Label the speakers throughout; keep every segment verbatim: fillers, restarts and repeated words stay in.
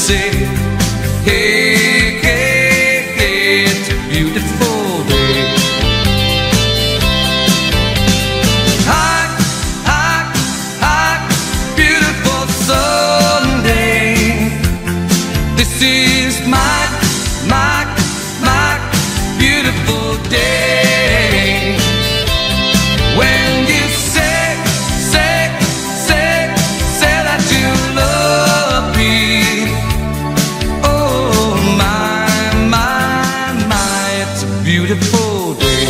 Speaker 1: say, hey, hey, hey, it's a beautiful day. Hot, hot, hot, beautiful Sunday. This is my, my, my beautiful day. When you say, say, say, say that you love me. Oh my, my, my, it's a beautiful day.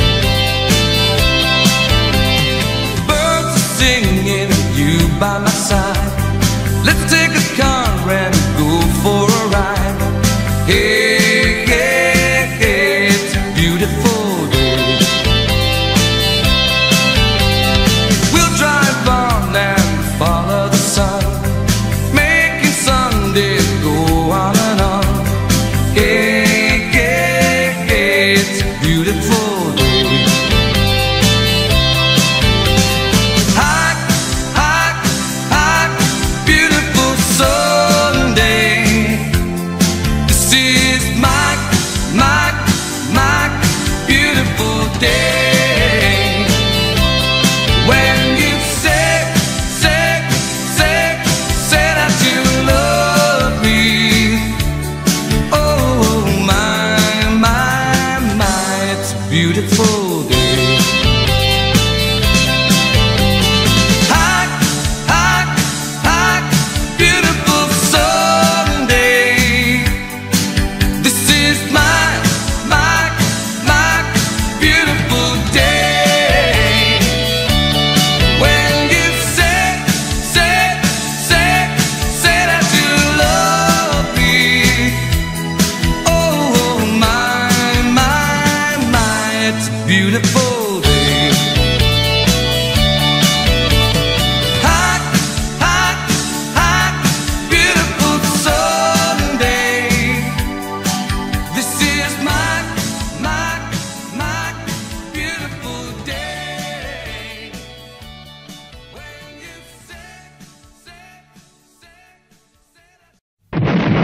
Speaker 1: Birds are singing, you by my side. Let's take a car and go for a ride. Hey, hey, hey, it's a beautiful day. We'll drive on and follow the sun, making Sundays go on and on. Hey, hey, hey, it's a beautiful day. Hot, hot, hot, beautiful Sunday. This is my, my, my beautiful day. When you say, say, say, say that you love me. Oh my, my, my, it's a beautiful day. Hot, hot, hot, beautiful Sunday. This is my, my, my beautiful day. When you say, say, say, say that you love me. Oh my, my, my, it's a beautiful day. Hot, hot, hot, beautiful Sunday. This is my, my, my beautiful day. When you say, say, say, say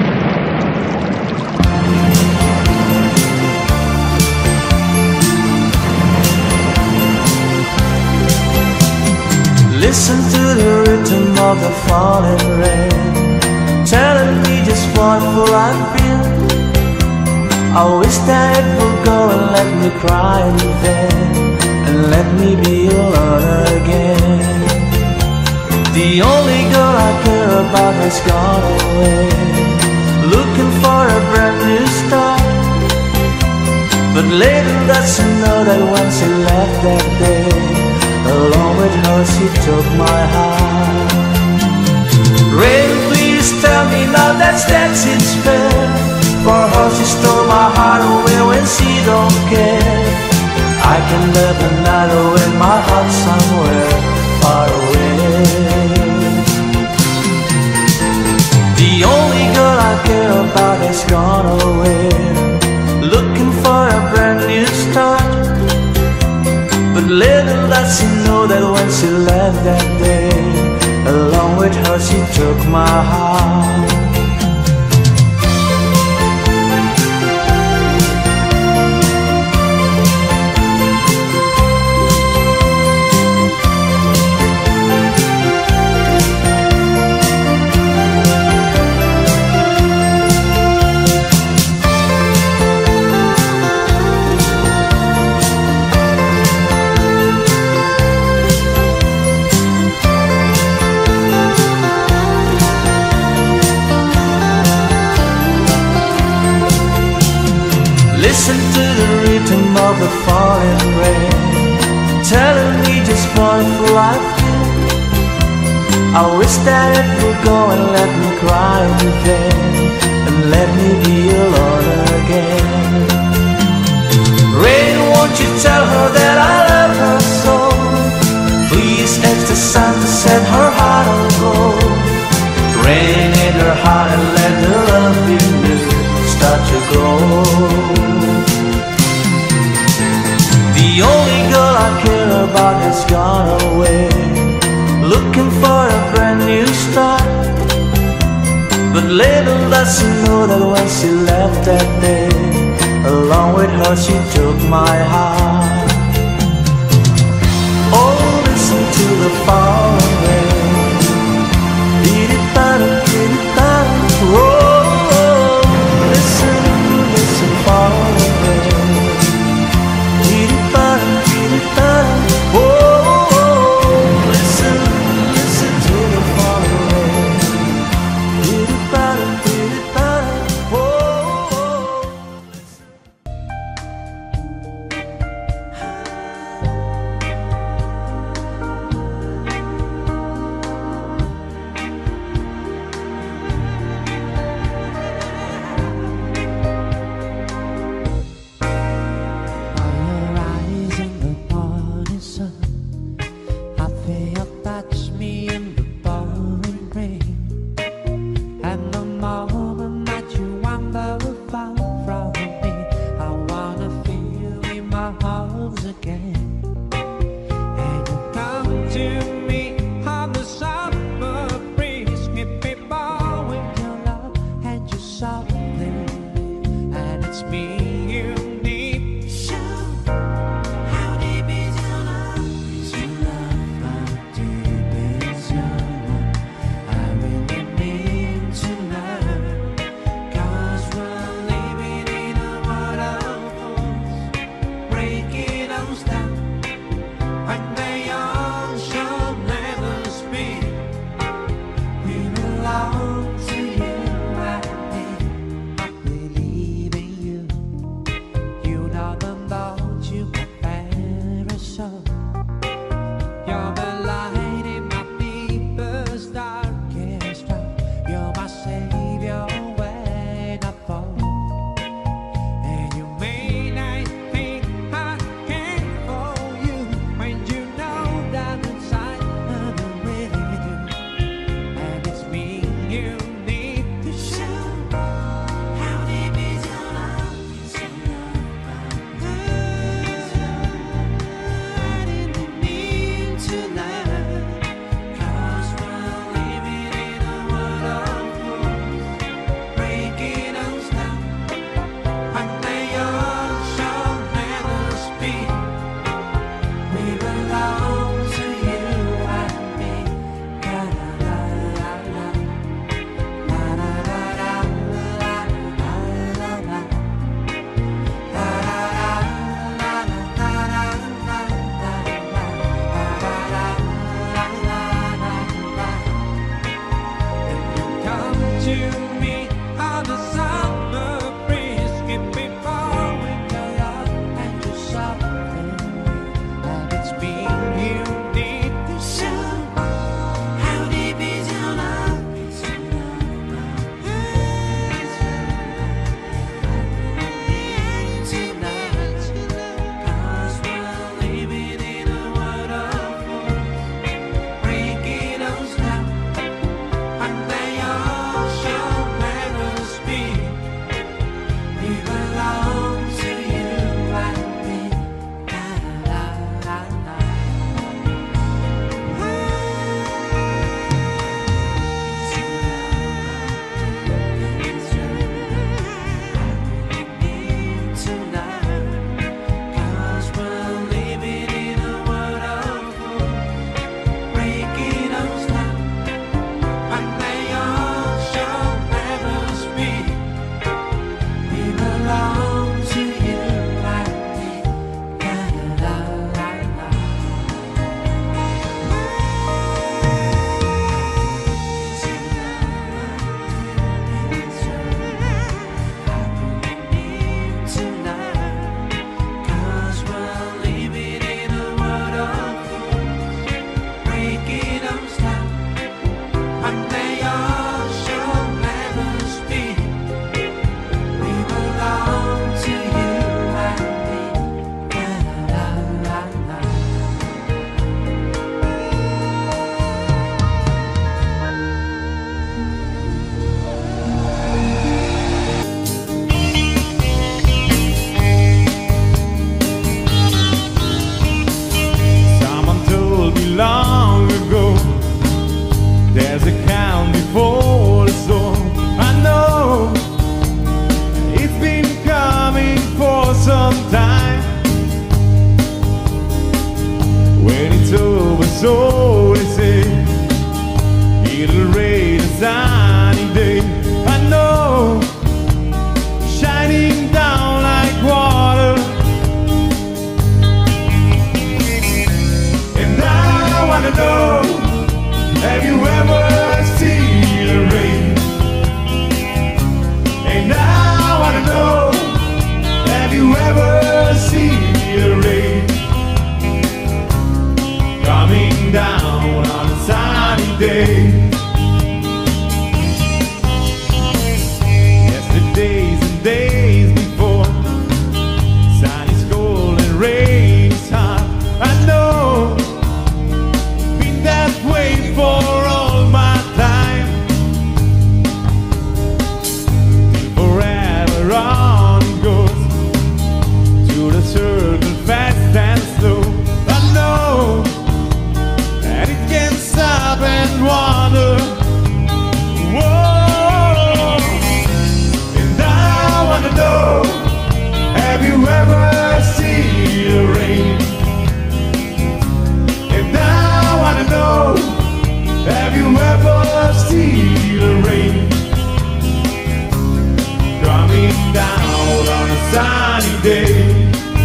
Speaker 2: Listen to the rhythm of the falling rain, telling me just what will I feel. I wish that it would go and let me cry in vain, and let me be alone again. The only girl I care about has gone away, looking for a brand new start. But little does she know that when she left that day, along with her she took my heart. Rain, please tell me now that that's its fair. For her she stole my heart away when she don't care. I can live another in my heart somewhere far away. The only girl I care about has gone away, looking for a brand new start. But little does she know that when she left that day, along with her she took my heart. Listen to the rhythm of the falling rain, telling me just what will I feel. I wish that it would go and let me cry in vain, and let me be alone again. Rain, won't you tell her that I love her so? Please ask the sun to set her heart on gold. Rain in her heart and let the love be new start to grow. The only girl I care about has gone away, looking for a brand new start. But little does she know that when she left that day, along with her she took my heart. Oh, listen to the falling rain. Dee-dee-da-da, dee-dee-da-da. Oh, listen, listen, falling rain. Dee-dee-da-da, dee-dee-da-da. Oh, listen, listen to the falling rain. Dee-dee-da-da, dee-dee-da-da. Oh, listen.
Speaker 3: When it's over, so they say, it'll rain a sunny day. I know, shining down like water. And I wanna know, have you ever seen the rain? And I wanna know, have you ever seen the rain coming down on a sunny day? Yesterdays and days before, sun is cold and rain is hot. I know, been that way for all my time. Forever on it goes, to the circle fast and slow. I know that it can't stop and wander. Whoa. And I wanna know, have you ever seen the rain? And I wanna know, have you ever seen the rain coming down on a sunny day?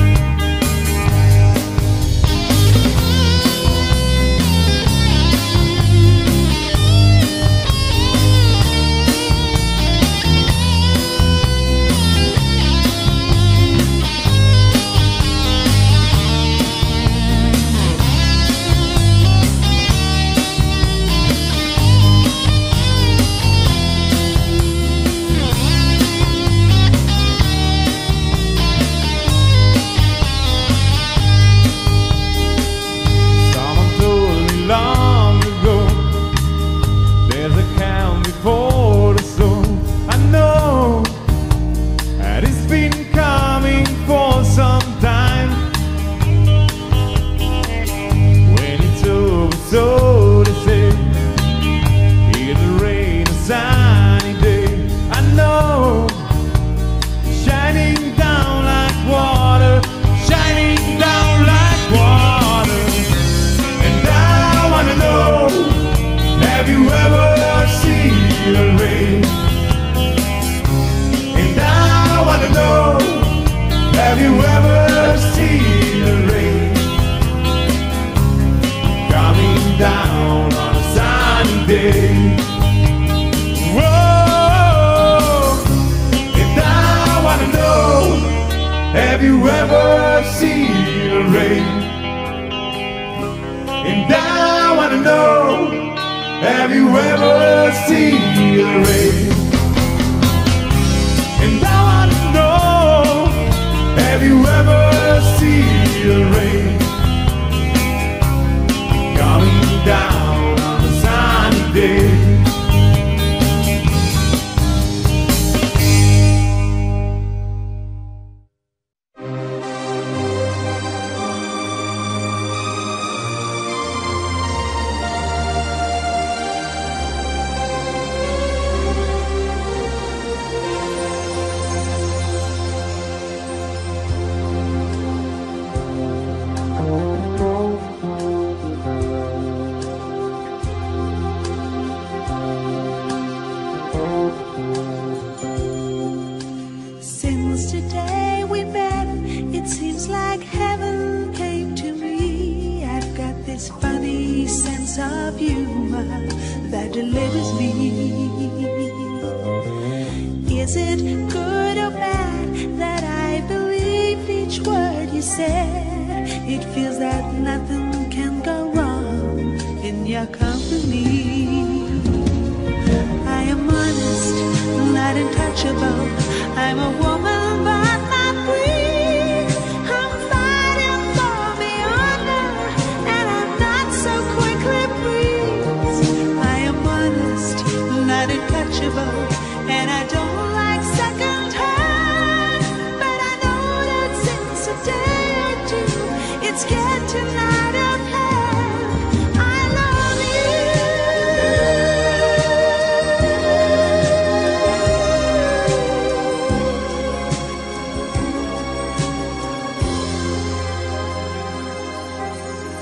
Speaker 3: Have you ever seen the rain? And I wanna know, have you ever seen the rain? And I wanna know, have you ever seen the rain coming down on a sunny day?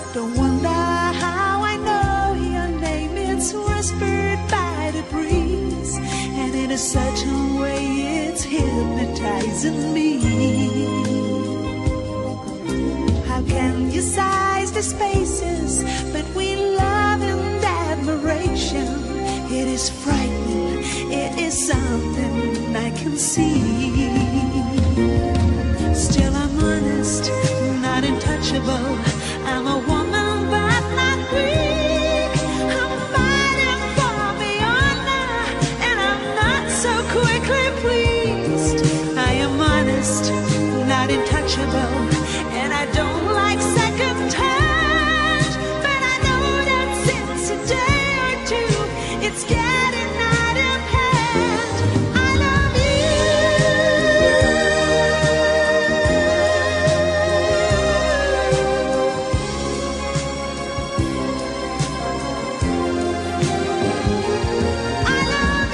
Speaker 4: Don't wonder how I know your name. It's whispered by the breeze, and in a certain way it's hypnotizing me. How can you size the spaces between love and admiration? It is frightening, it is something I can see. Still I'm honest, not untouchable. I'm a woman but not weak. I'm fighting for the honor, and I'm not so quickly pleased. I am honest, not untouchable, and I don't like second touch. But I know that since a day or two, it's getting out of hand. I love you. I love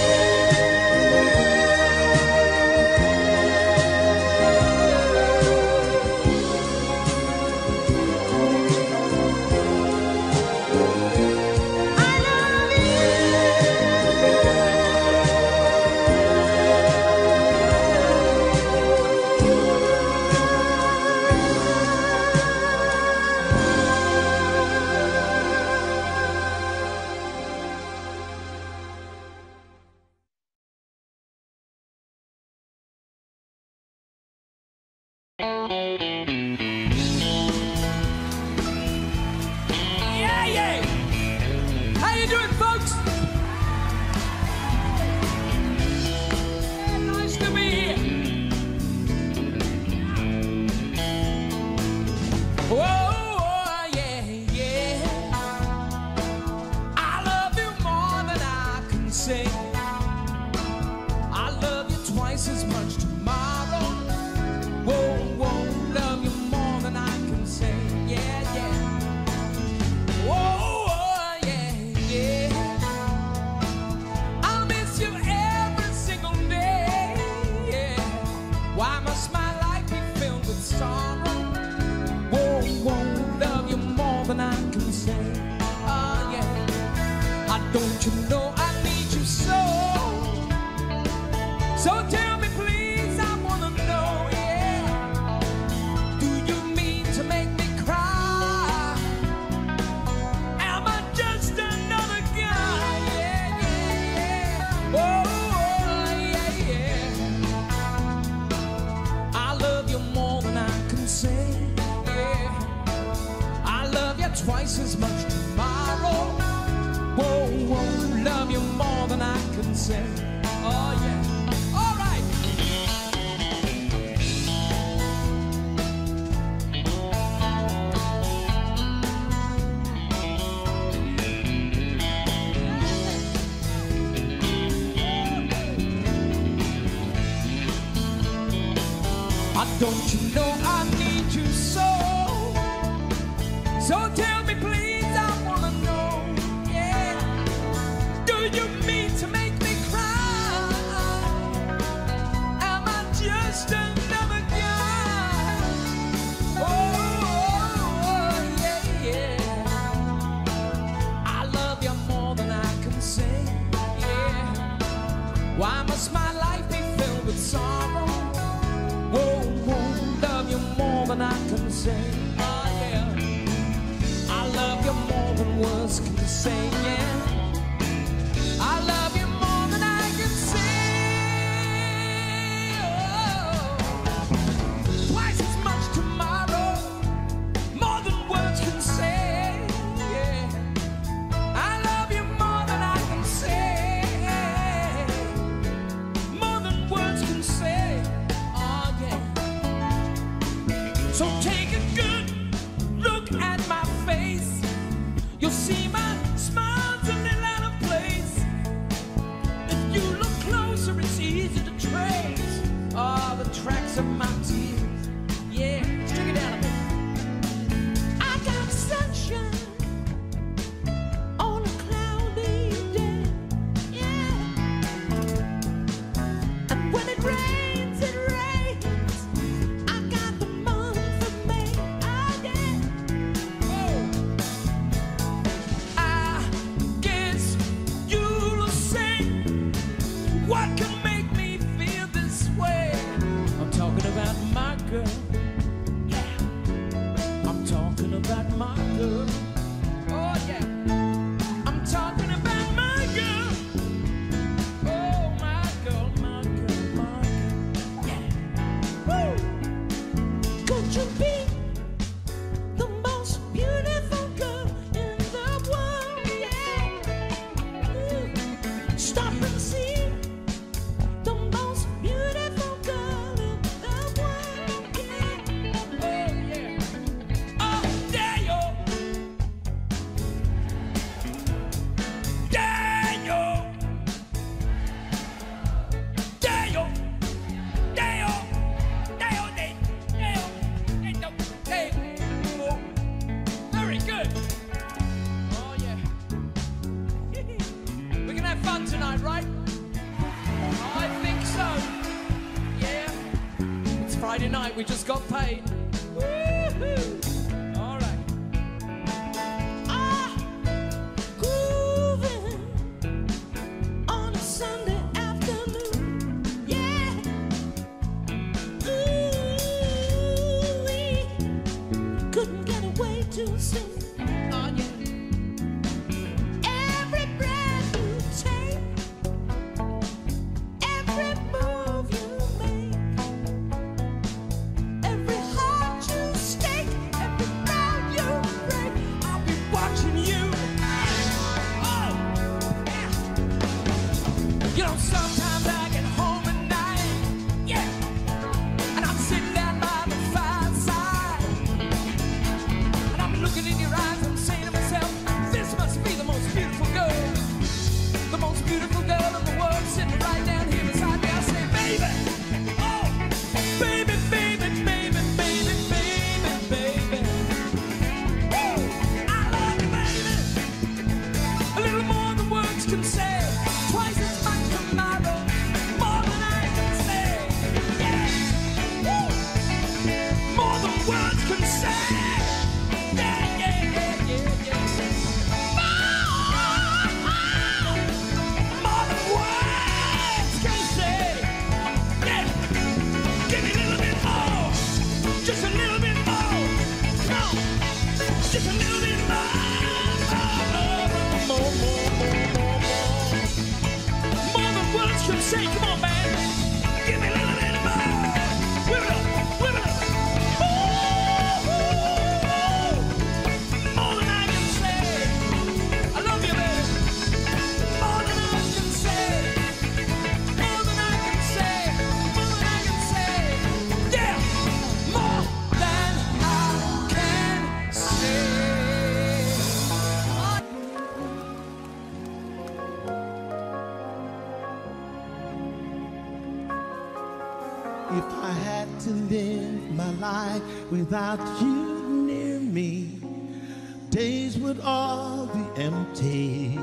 Speaker 1: Yeah, yeah. How you doing, folks? Yeah, nice to be here. Whoa, yeah, yeah. I love you more than I can say. I love you twice as much tomorrow. Whoa, whoa, love you more than I can say. Yeah, yeah. Whoa, yeah, yeah. I'll miss you every single day. Yeah. Why must my life be filled with sorrow? Whoa, whoa, love you more than I can say. Oh, yeah. I don't you know I need you so. So tell me, please, I wanna know, yeah. Do you mean to make me cry? Am I just another guy? Yeah, yeah, yeah. Oh, oh, yeah, yeah. I love you more than I can say, yeah. I love you twice as much tomorrow. Whoa, whoa, love you more than I can say. Oh, yeah. All right. I don't you know I need you so. So tell me, please, I wanna know, yeah. Do you mean to make me cry? Am I just another guy? Oh, oh, oh, yeah, yeah. I love you more than I can say, yeah. Why must my life be filled with sorrow? Whoa, whoa, love you more than I can say. Oh, yeah. I love you more than words can say, yeah. I love you more than I can say. Oh, twice as much tomorrow, more than words can say, yeah. I love you more than I can say, more than words can say. Oh, yeah. So take a good look at my face. You'll see my smile
Speaker 5: tonight, right? I think so. Yeah. It's Friday night, we just got paid. Woo-hoo. All right.
Speaker 4: Ah, grooving on a Sunday afternoon. Yeah. Ooh, we couldn't get away too soon.
Speaker 5: Oh, yeah.
Speaker 4: Every breath you take, every move you make, every heart you stake, every vow you break, I'll be watching you. Oh, yeah.
Speaker 5: You know, sometimes I get home at night, yeah, and I'm sitting down by the fireside, and I'm looking in your eyes, I'm saying to myself, this must be the most beautiful girl, the most beautiful girl in the world, sitting right down here beside me. I say, baby, oh, baby, baby, baby, baby, baby, baby. Woo! I love you, baby. A little more than words can say. Twice as much tomorrow, more than I can say. Yeah. Woo! More than words can say. Yeah, yeah, yeah, yeah, yeah. More, more than words can say. Yeah. Give me a little bit more. Just a little bit more. Come on. Just a little bit more. More, more, more, more, more, more. More than words can say. Come on, man. Give me a little bit more. Whip it up, whip it up. Ooh, more than I can say. I love you, baby. More than I can say. More than I can say. More than I can say. Yeah. More than I can say.
Speaker 3: If I had to live my life without you near me, days would all be empty.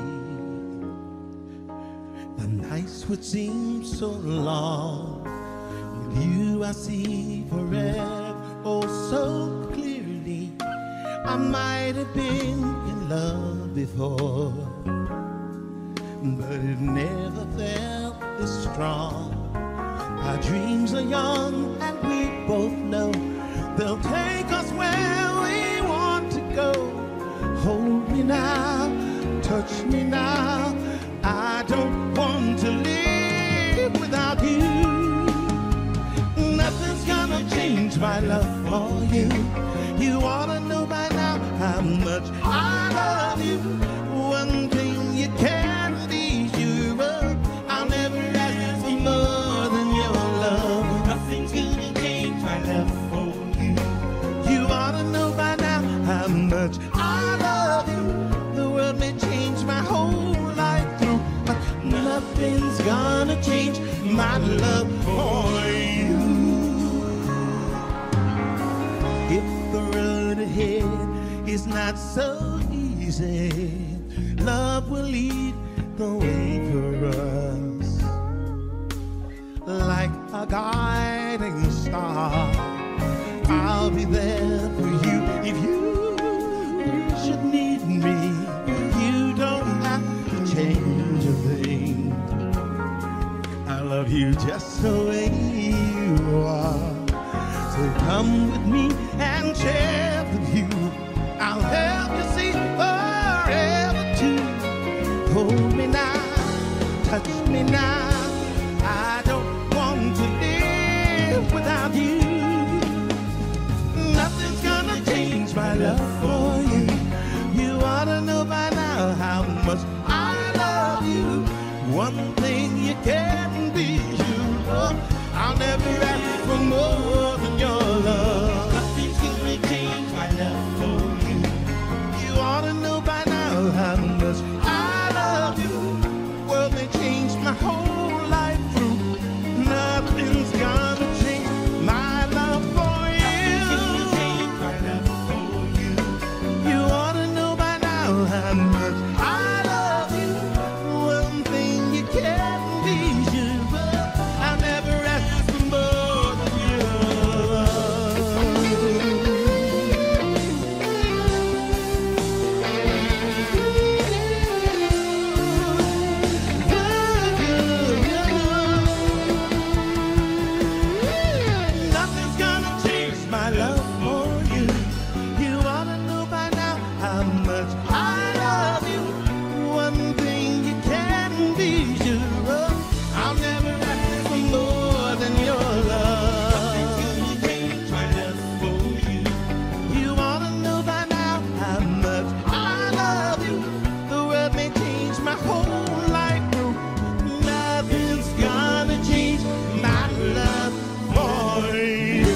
Speaker 3: The nights would seem so long. With you I see forever, oh so clearly. I might have been in love before, but it never felt this strong. Our dreams are young and we both know they'll take us where we want to go. Hold me now, touch me now. I don't want to live without you. Nothing's gonna change my love for you. You ought to know by now how much I love you. One thing you can't be sure of, I'll never ask for more than your love. Nothing's gonna change my love for you. You ought to know by now how much I love you. The world may change my whole life through, but nothing's gonna change my love for you. If the road ahead is not so easy, love will lead the way for us. Like a guiding star, I'll be there for you. If you should need me, you don't have to change a thing. I love you just the way you are. So come with me and share the view. I'll help you see forever too. Hold me now, touch me now. I don't want to live without you. Nothing's gonna change my love for you. You ought to know by now how much I love you. One thing you can't be sure of, I'll never ask for more than your love. Nothing's gonna change my love for you. You ought to know by now how much I love you. World may change my whole life through. Nothing's gonna change my love for you. Nothing's gonna change my love for you. You ought to know by now how much I love you. One thing you can't much I love you. One thing you can be sure of, I'll never ask for more than your love. Just for you. You wanna know by now how much I love you. The world may change my whole life, no, nothing's gonna change my love for you.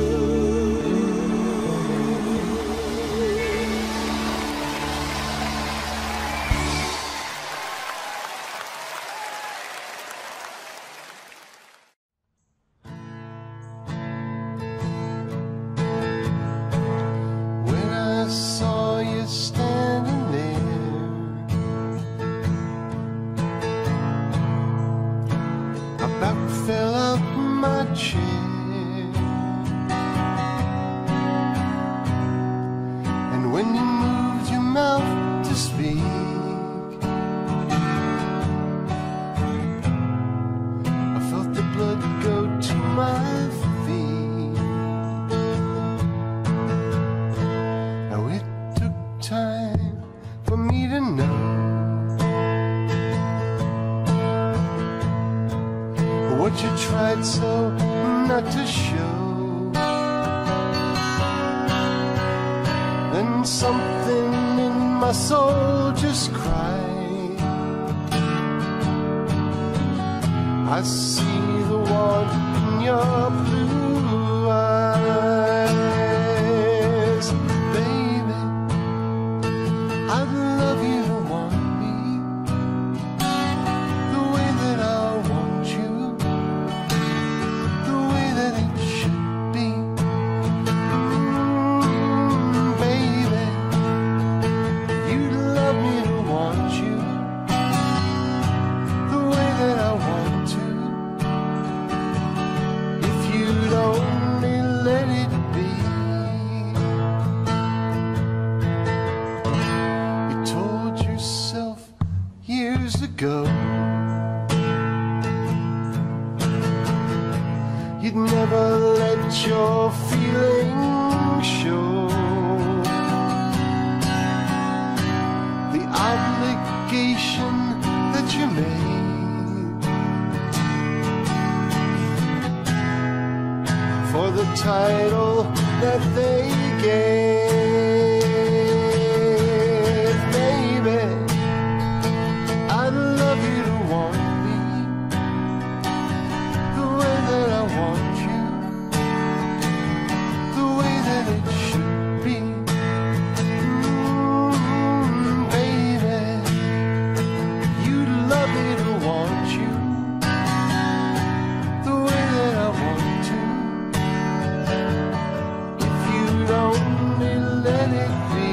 Speaker 6: When I saw you standing there, I about fell out my chair. And when you moved your mouth to speak, I felt the blood go to my feet. Now it took time for me to know what you tried so not to show. Then something in my soul just cried. I see the one in your blue eyes. Baby, I'd love you to want me the way that I want you, the way that it should be. Mm, baby, you'd love me to want you the way that I want to, if you'd only let it be. You told yourself years ago you'd never let your feelings show. The obligation that you made for the title that they gave. Baby, I'd love you to want me the way that I want you, the way that it should be. Mm, baby, you'd love me to want you the way that I want to, if you'd only let it be.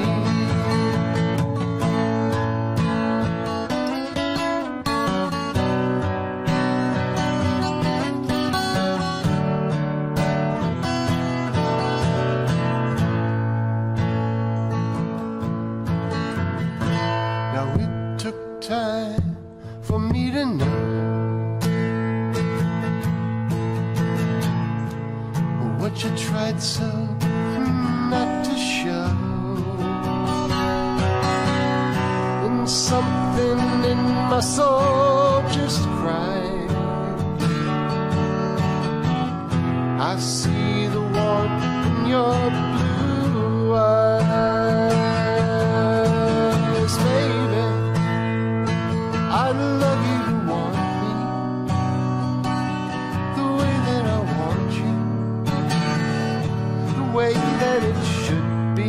Speaker 6: Now it took time for me to know what you tried so not to show. And something in my soul just cried. I see the one in your blue eyes. Baby, I'd love you to want me the way that I want you, the way that it should be.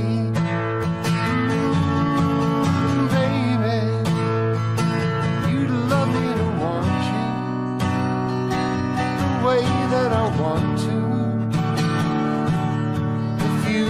Speaker 6: Mm, baby, you'd love me to want you the way that I want to, if you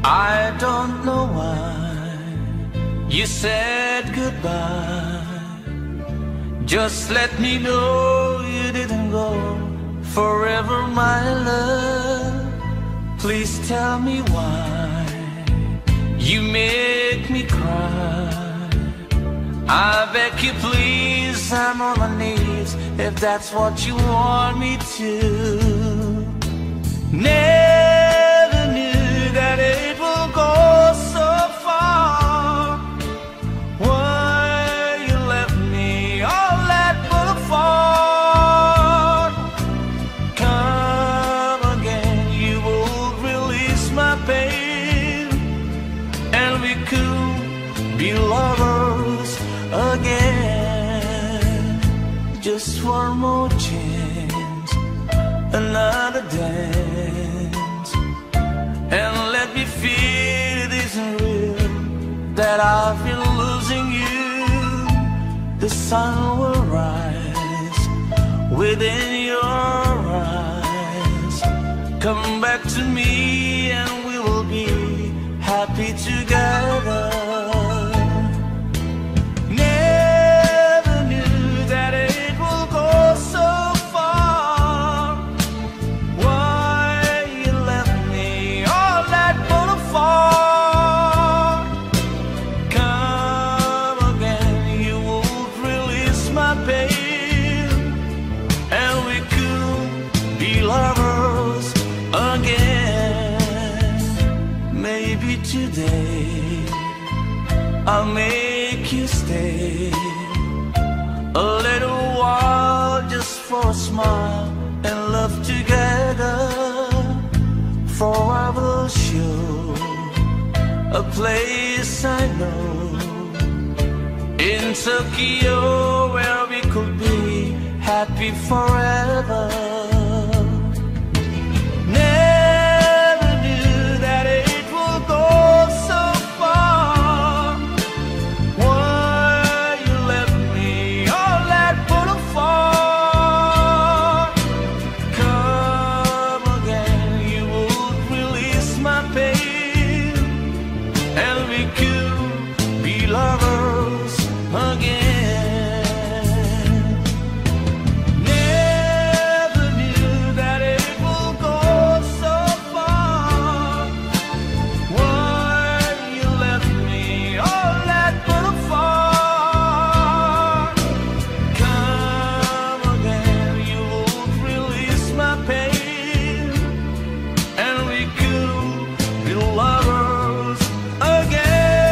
Speaker 2: I don't know why you said goodbye. Just let me know you didn't go forever, my love. Please tell me why you make me cry. I beg you please, I'm on my knees if that's what you want me to. Never knew that it will go so far. Why you left me all that but a fall. Come again, you will release my pain, and we could be lovers again. Just one more chance, another dance, and let me feel it isn't real that I've been losing you. The sun will rise within your eyes. Come back to me and we will be happy together. Never knew that it will go so far. Why you left me all that but a fall. Come again, you won't release my pain, and we could be lovers again. Maybe today I'll make you stay a little while, just for a smile and love together. For I will show a place I know in Tokyo where we could be happy forever. Never knew that it will go so far. Why you left me all that but a fall. Come again, you would release my pain, and we could be lovers again. Never knew that it will go so far. Why you left me all that but a fall. Come again, you won't release my pain, and we could be lovers again.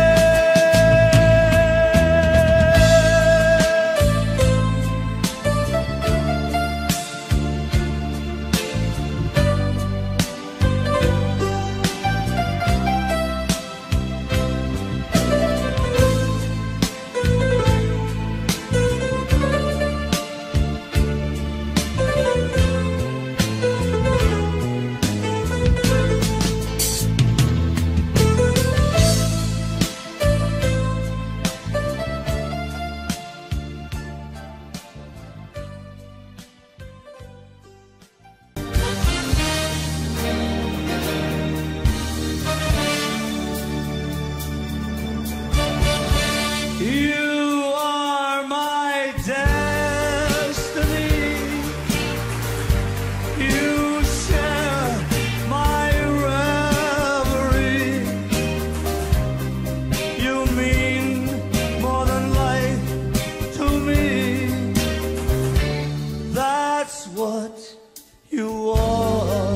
Speaker 2: You are my destiny. You share my reverie. You mean more than life to me. That's what you are.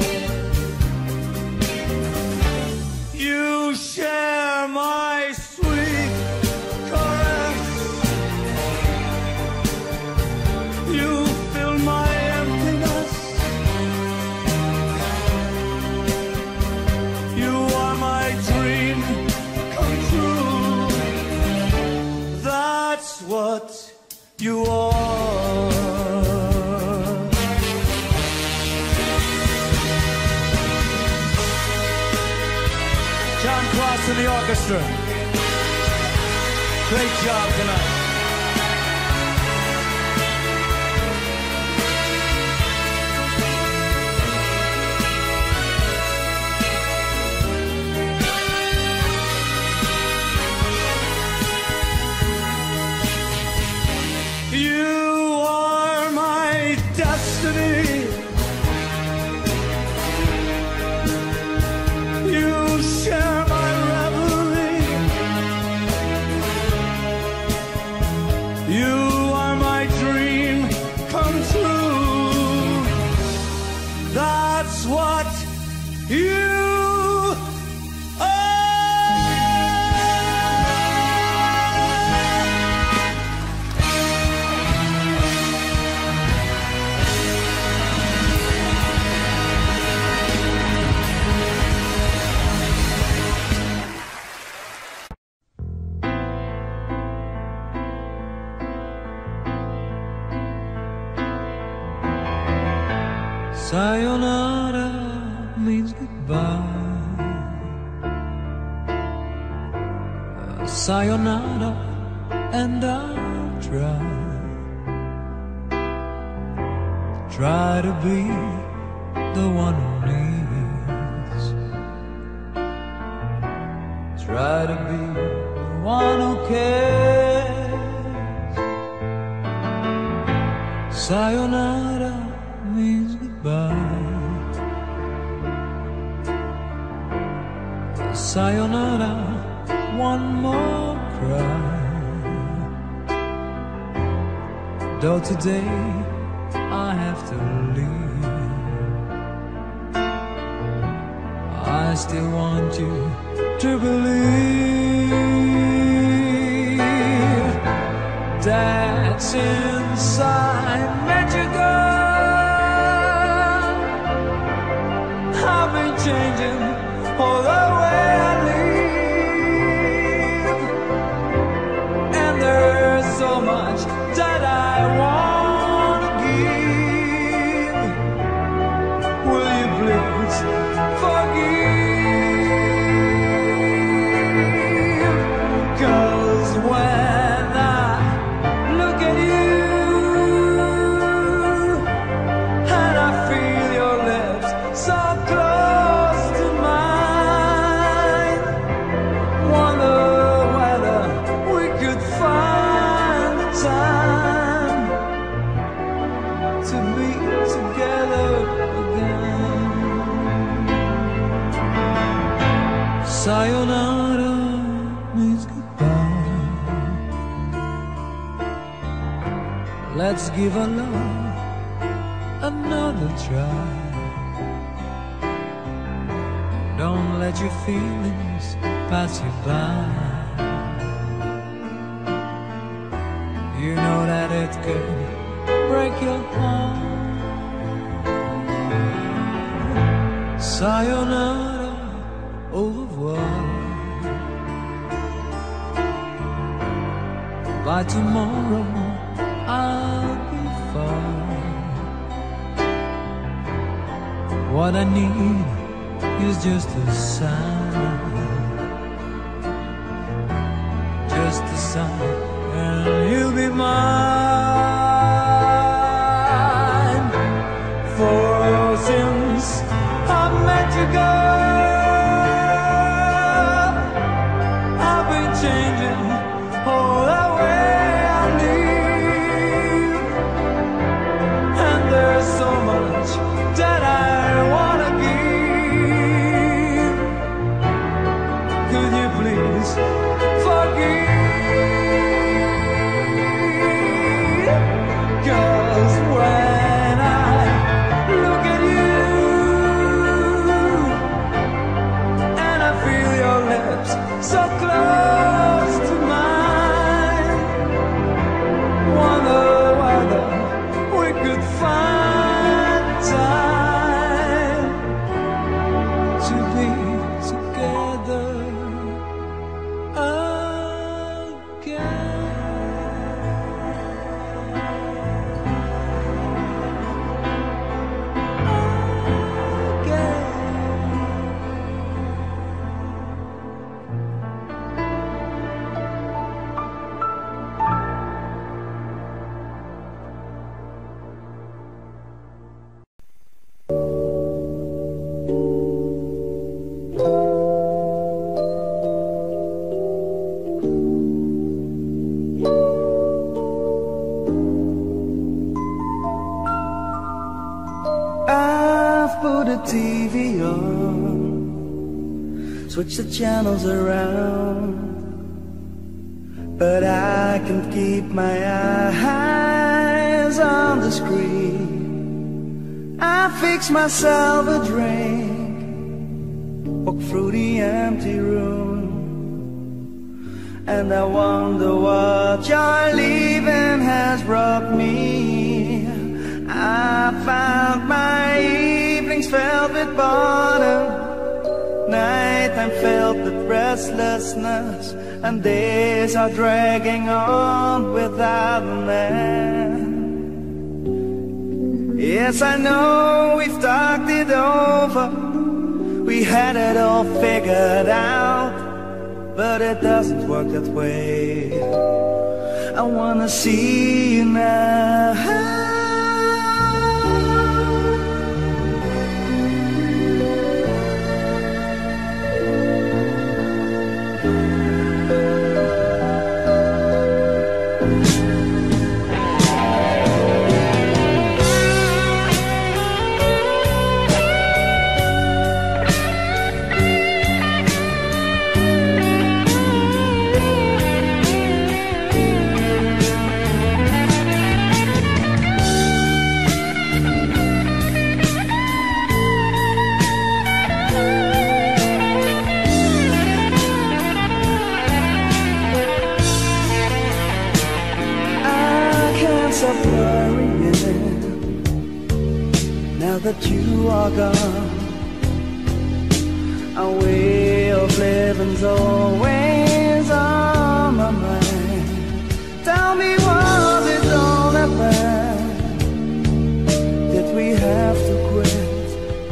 Speaker 2: You share my sweet caress. You fill my emptiness. You are my dream come true. That's what you are. John Cross and the orchestra. Great job tonight. that's what you are.
Speaker 7: Sayonara means goodbye. Uh, sayonara, and I'll try, try to be the one who needs, try to be the one who cares. Sayonara means goodbye. Sayonara, one more cry. Though today I have to leave, I still want you to believe that since I met you, girl, I've been changing all the way I live, and there's so much that I want to give. Will you please forgive? 'Cause when I look at you and I feel your lips so close to mine, wonder whether we could find the time to be together again. Sayonara means goodbye. Let's give our love another try. Don't let your feelings pass you by. You know that it could break your heart. Sayonara, au revoir. By tomorrow I'll be far. What I need is just a sign, just a sign, and you'll be mine. For since I met you, girl, I've been changing all the way I live, and there's so much that I wanna give. Could you please forgive? 'Cause when I look at you and I feel your lips so close to mine, wonder whether we could find time to be together again.
Speaker 2: I've put the T V on, switch the channels around, but I can't keep my eyes on the screen.
Speaker 8: I fix myself a drink, walk through the empty room, and I wonder what your leaving has brought me. I found my evenings filled with boredom, nighttime filled with restlessness, and days are dragging on without an end. Yes, I know we've talked it over, we had it all figured out, but it doesn't work that way. I wanna see you now. Stop worrying now that you are gone. Our way of living's always on my mind. Tell me, was it all that bad? Did we have to quit?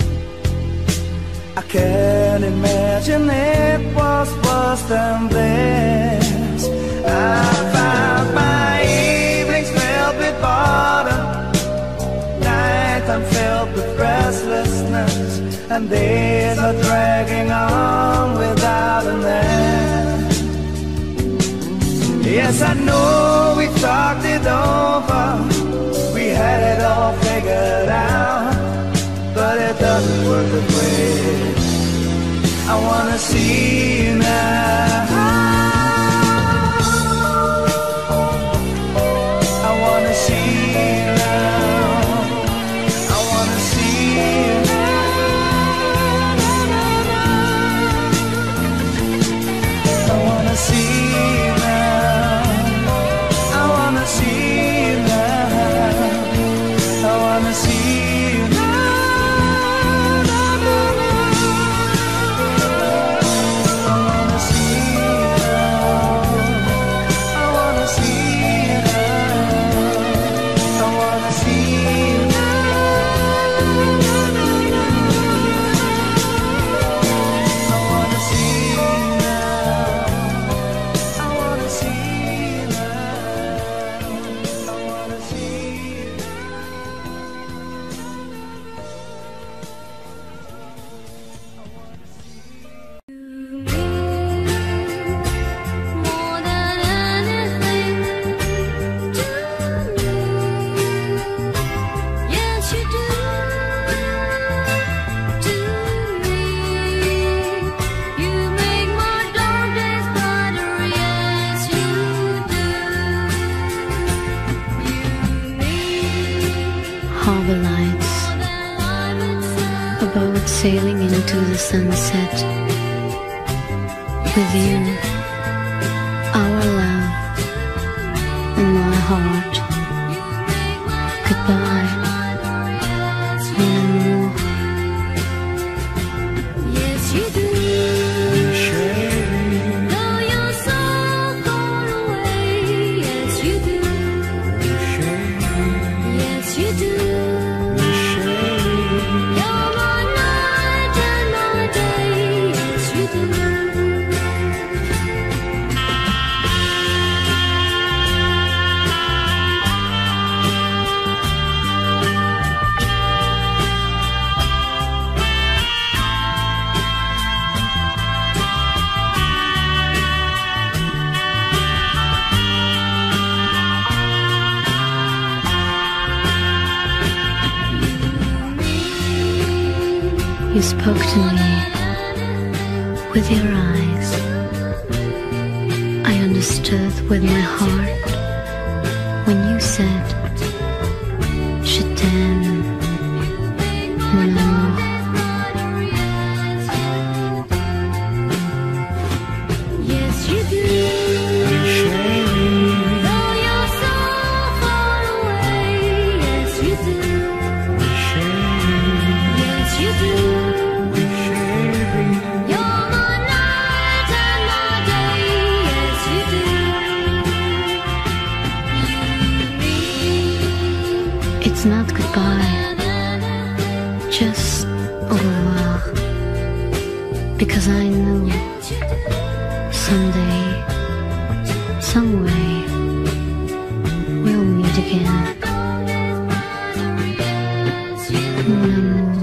Speaker 8: I can't imagine it was worse than this. I found my with boredom, night I'm filled with restlessness, and days are dragging on without an end. Yes, I know we talked it over, we had it all figured out, but it doesn't work that way. I wanna see you now.
Speaker 9: Harbor lights, a boat sailing into the sunset. With you, our love, and my heart. Goodbye, mon amour. Yes, you do. Though you're so far away, yes, you do. Yes, you do. You spoke to me with your eyes. I understood with my heart when you said, je t'aime. because I knew someday, some way, we'll meet again. Memores.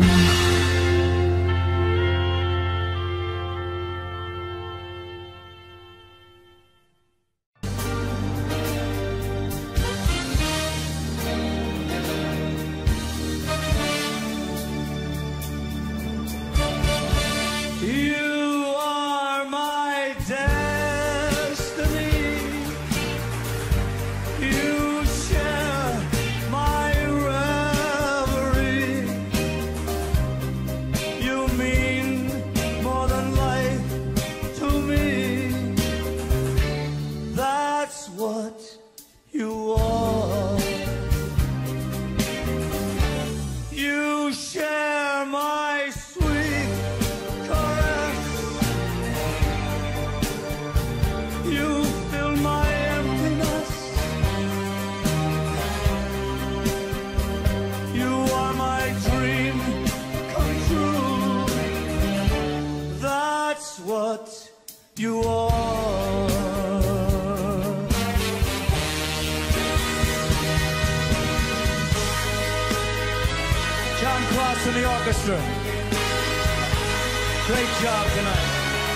Speaker 8: You are my destiny. You share my reverie. You mean more than life to me. That's what you are. You share my sweet caress. You fill my emptiness. You are my dream come true. That's what you are. John Cross in the orchestra. Great job tonight.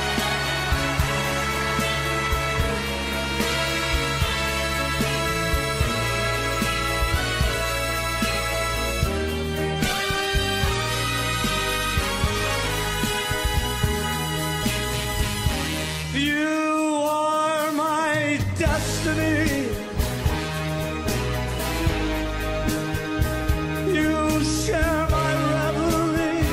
Speaker 8: You are my destiny. You share my reverie.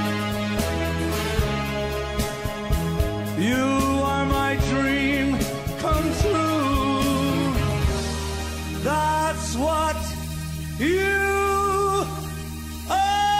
Speaker 8: You are my dream come true. That's what you are.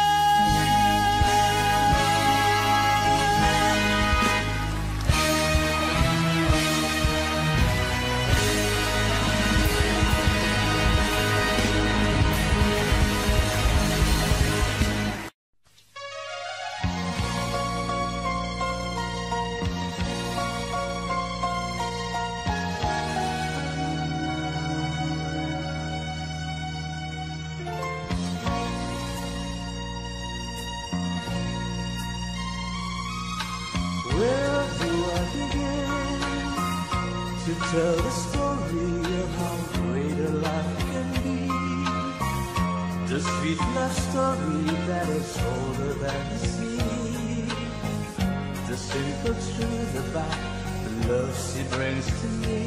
Speaker 8: Where do I begin to tell the story of how great a life can be? The sweet love story that is older than the sea. The simple truth about the love she brings to me.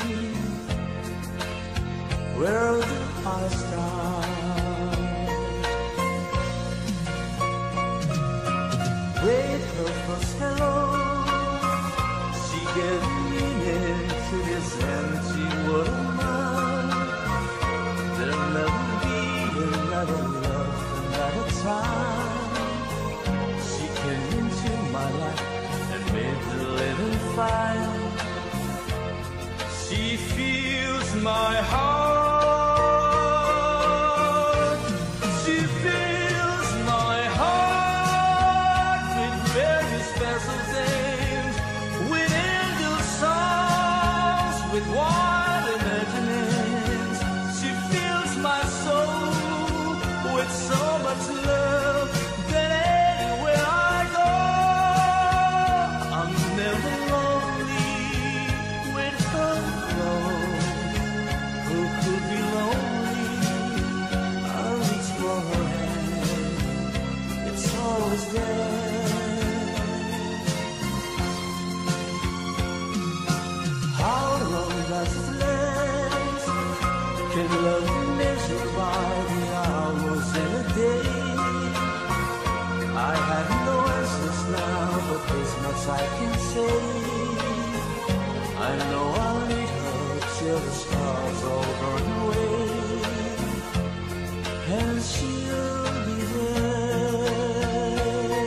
Speaker 8: Where do I start? With her first hello, she gave meaning to this empty world of mine. There'll never be another love, another time. She came into my life and made the living fine. She feels my heart. She feels my heart with very special things, with angel songs, with wild imaginings. She fills my soul with so much love that anywhere I go, I'm never lonely with her close. Who could be lonely? I'll reach for her hand. It's always there. How long does it last? Can love be measured by the hours in a day? I have no answers now, but there's much I can say. I know I'll need her till the stars all burn away, and she'll be there.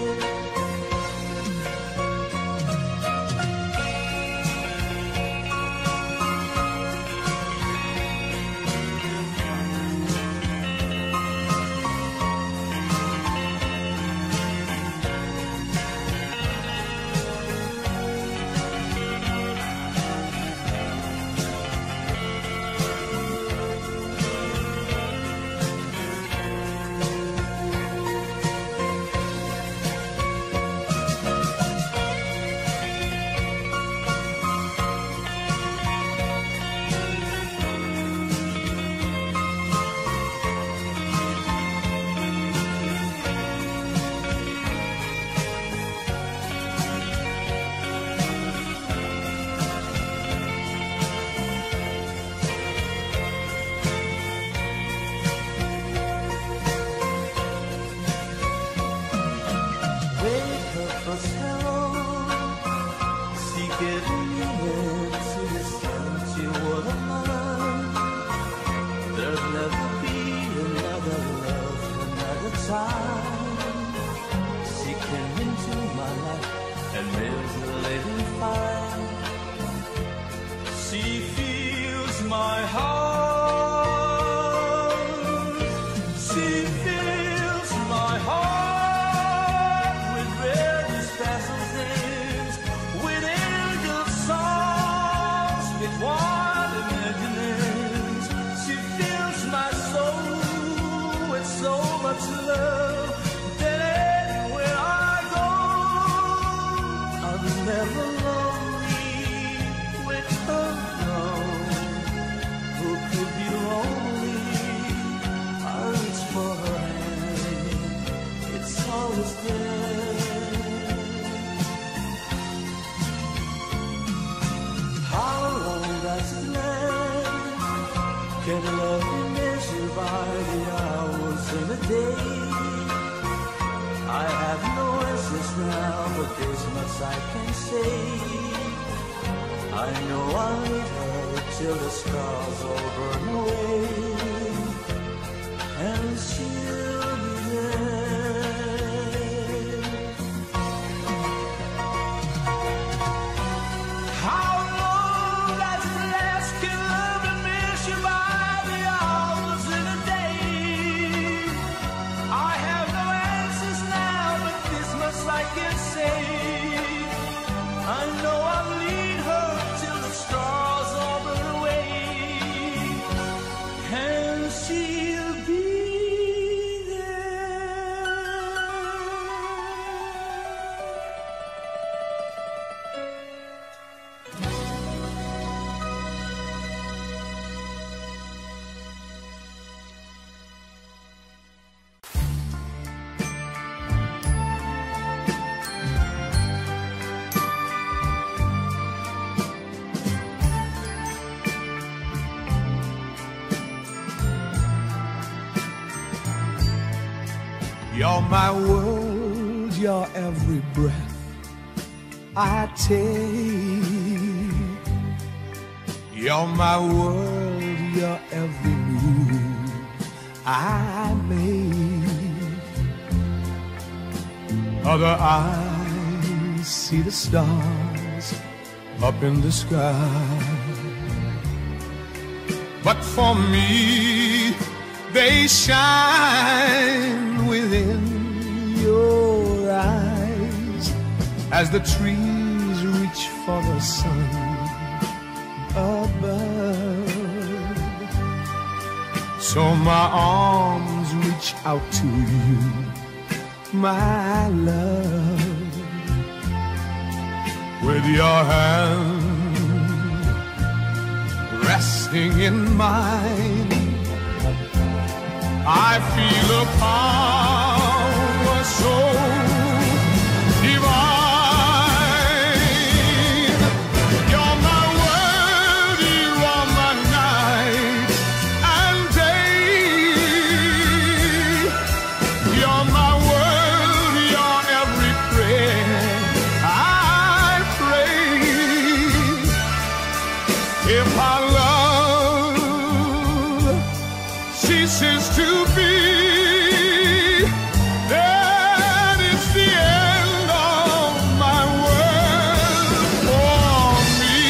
Speaker 2: and lives a living fine. She feels my heart. She fills my heart with various special things, with angel songs, with wild imaginings. She fills my soul with so much love that anywhere I go, I'm never lonely with her. No, who could be lonely? I reach for her hand, it's always there. How long does it last? Can love be measured by the hours in a day? I have no answers now, but this much I can say. I know I'll need her till the stars all burn away, and she'll be there. How long does it last? Can love be measured by the hours in a day? I have no answers now, but this much I can say. I know I'll need her till the stars all burn away, and she'll be
Speaker 3: You're my world, your every breath I take. You're my world, your every move I make. Other eyes see the stars up in the sky, but for me they shine within your eyes as the trees reach for the sun above. So my arms reach out to you, my love, with your hand resting in mine. I feel a power so divine. You're my world, you are my night and day. You're my world, you're every prayer I pray. If our love ceases to be, then it's the end of my world for me.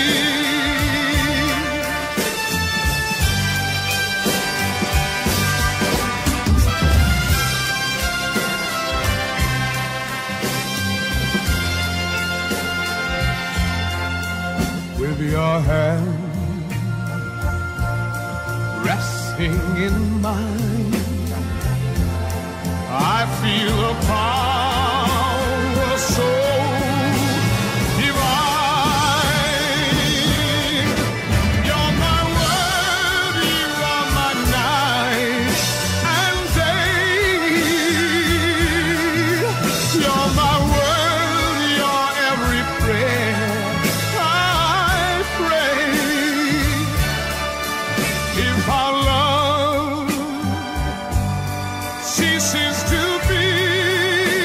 Speaker 3: With your hand resting in mine, I feel a power so divine. You're my world, you are my night and day. You're my world, you're every prayer I pray. If our love ceases to be,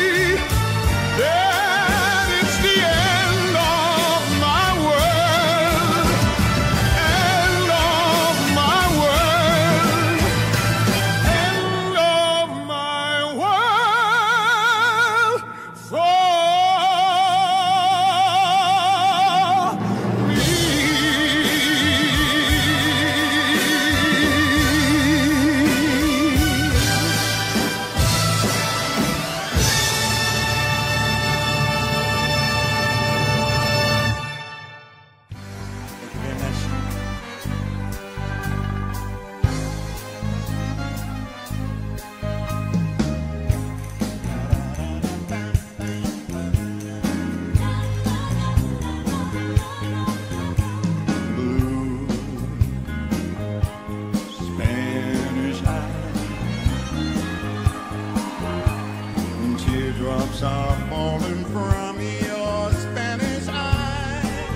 Speaker 3: are falling from your Spanish eyes.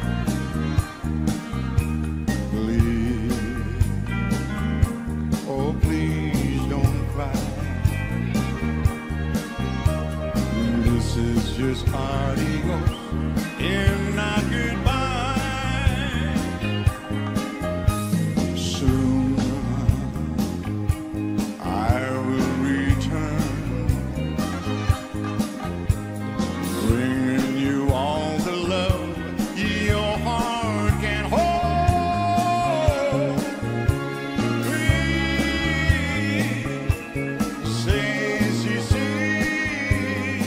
Speaker 3: Please, oh please don't cry. This is just adios and not goodbye. Soon I will return, bringing you all the love your heart can hold. Please, say, see, see,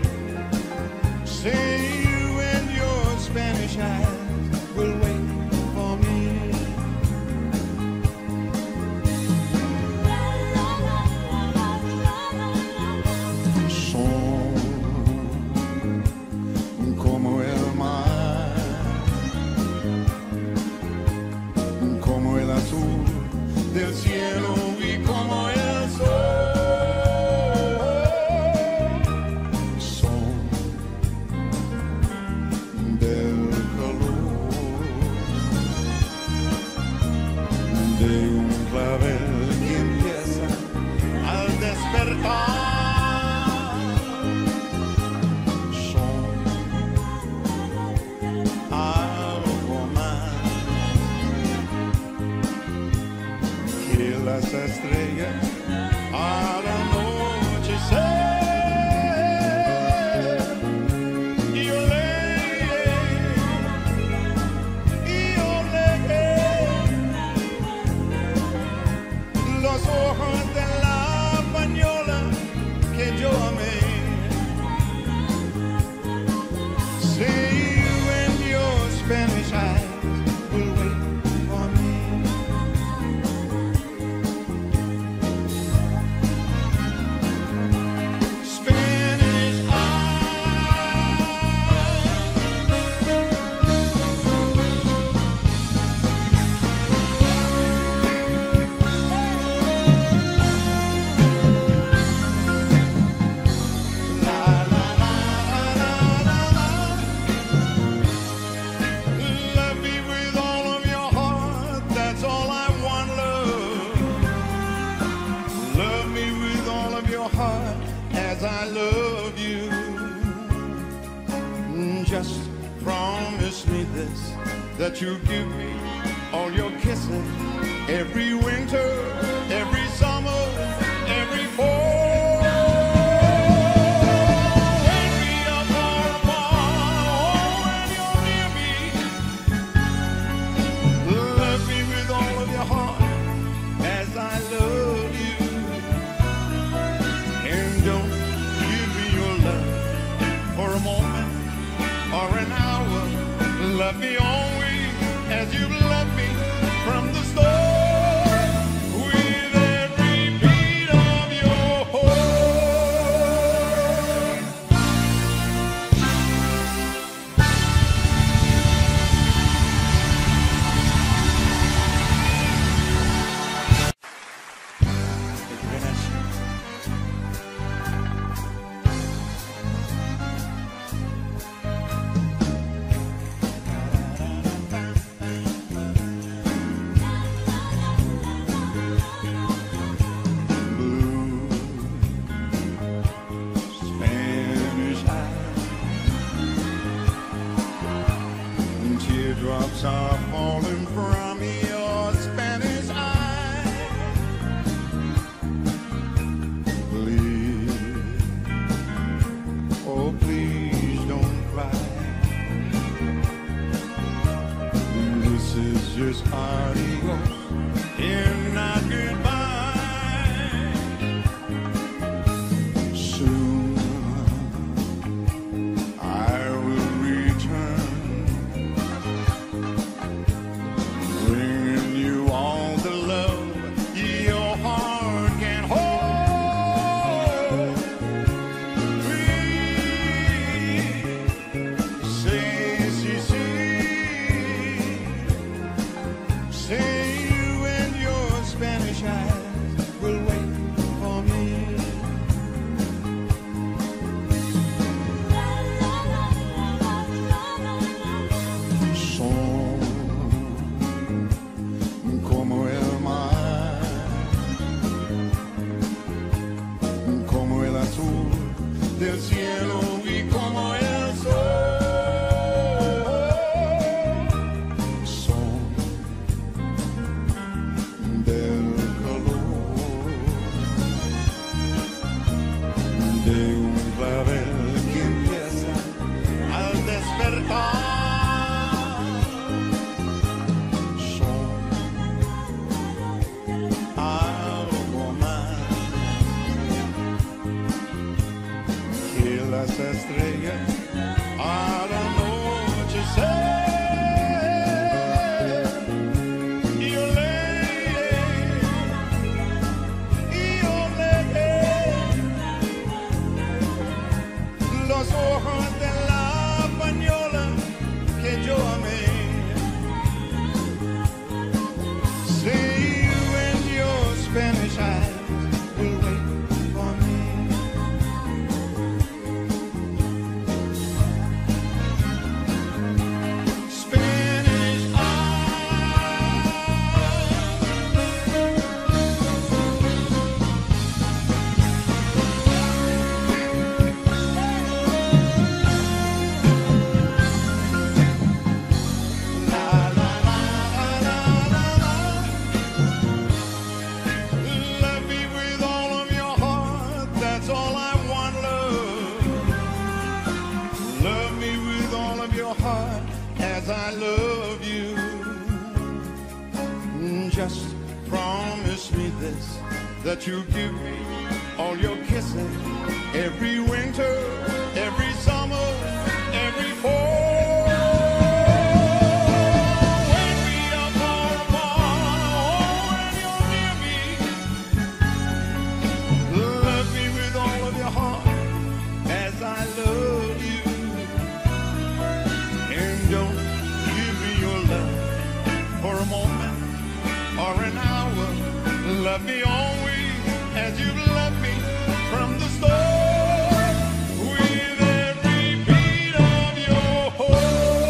Speaker 3: say you and your Spanish eyes will wait for me. Son como el mar, como el azul del cielo y como el sol. Son del calor de un clavel que empieza al despertar. Son algo más que las estrellas al anochecer. Y olé, y olé, los ojos de la española que yo amé. Say you and your Spanish eyes will wait for me. Spanish love me with all of your heart, that's all I want, love. Love me with all of your heart as I love you. Mm, Just promise me this, that you give me all your kisses every winter, every summer, every fall. Wake me up all tomorrow when you're near me. Love me with all of your heart as I love you. And don't give me your love for a moment or an hour. Love me always as you've loved me from the start. With every beat of your heart. Thank you very much. Blue Spanish eyes, and teardrops are falling from your Spanish eyes. Please, oh please don't cry. This is just adios and not goodbye. Soon I will return, bringing you all the love your heart can hold. Please, say, see, see, say you and your Spanish las estrellas a la noche ser. Yo le, yo le, los ojos de la española que yo amé. See you in your Spanish eyes. As I love you, just promise me this, that you'll give me all your kisses every winter, every summer, every fall. When we are far apart, oh, when you're near me, love me with all of your heart as I love you. Don't give me your love for a moment or an hour. Love me always as you've loved me from the start, with every beat of your heart.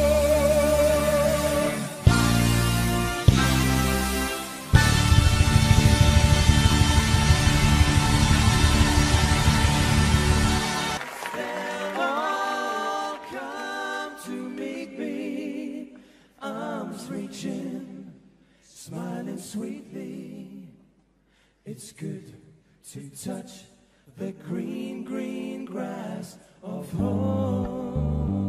Speaker 2: They'll all come to meet me, arms reaching, smiling sweetly. It's good to touch the green, green grass of home.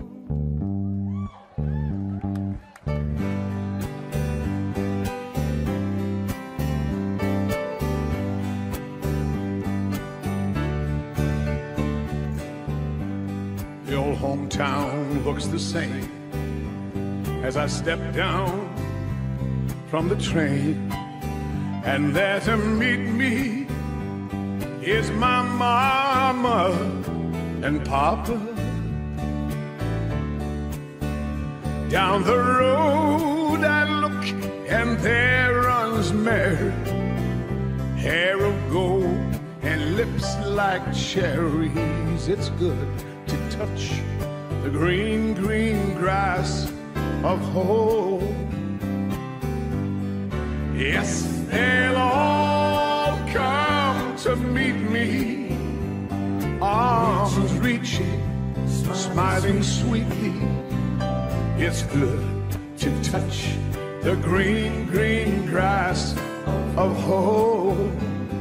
Speaker 3: The old hometown looks the same as I step down from the train, and there to meet me is my mama and papa. Down the road I look, and there runs Mary, hair of gold and lips like cherries. It's good to touch the green, green grass of home. Yes, they'll all come to meet me, arms reaching, smiling sweetly. It's good to touch the green, green grass of home.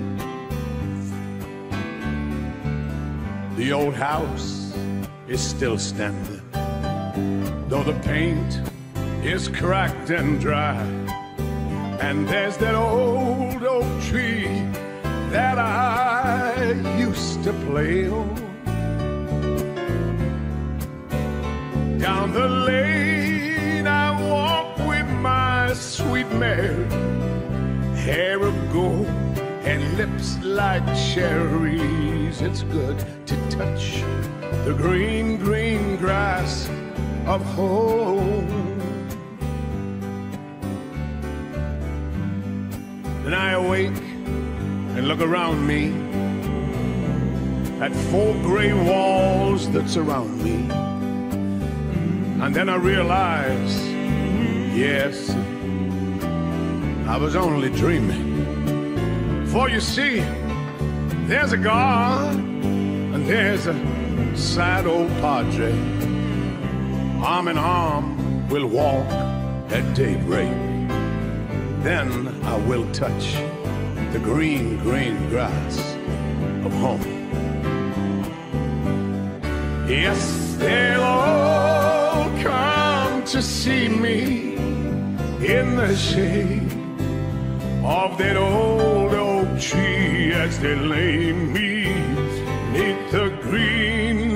Speaker 3: The old house is still standing, though the paint is cracked and dry. And there's that old oak tree that I used to play on. Down the lane I walk with my sweet Mary, hair of gold and lips like cherries. It's good to touch the green, green grass of home. Then I awake and look around me at four gray walls that surround me. And then I realize, yes, I was only dreaming. For you see, there's a God and there's a sad old padre. Arm in arm we'll walk at daybreak. Then I will touch the green, green grass of home. Yes, they'll all come to see me in the shade of that old oak tree as they lay me 'neath the green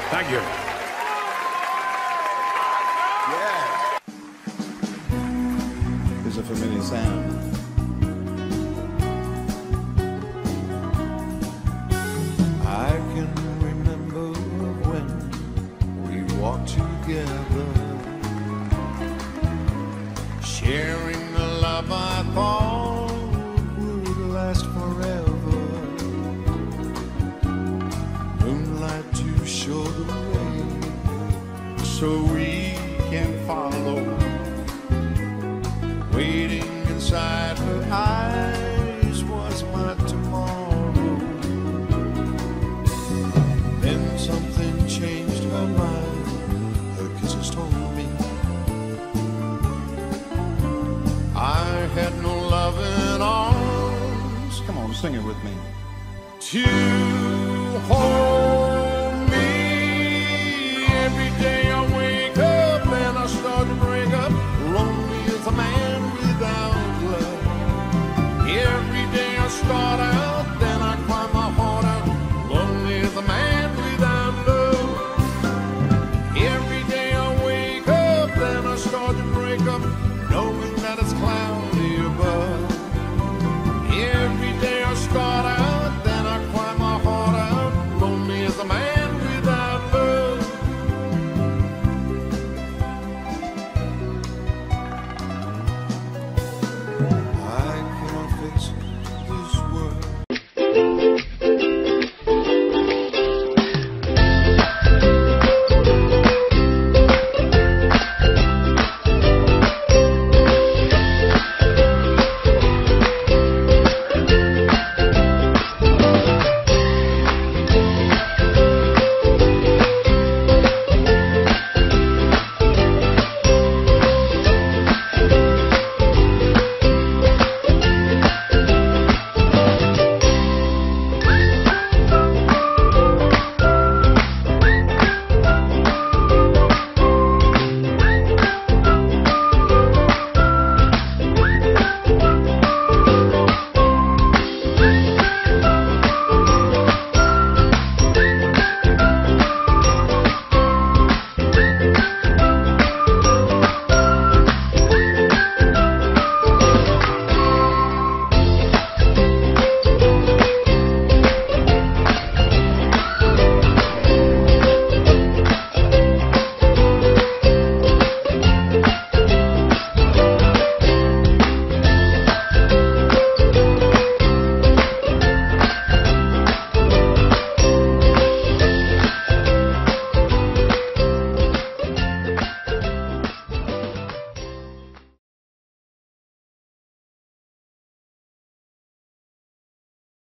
Speaker 3: Thank you.
Speaker 10: Yeah. There's a familiar sound. I can remember when we walked together, sharing the love I thought would last forever. Moonlight to show the way so we can follow. Waiting inside her eyes was my tomorrow. Then something changed her mind. Her kisses told me I had no loving arms. Come on, sing it with me. To hold me. Every day I wake up and I start to break up. Lonely as a man without love. Every day I start out, then I cry my heart out. Lonely as a man without love. Every day I wake up, then I start to break up, knowing that it's cloudy above. Every day I start out, then I cry my heart out. Lonely as a man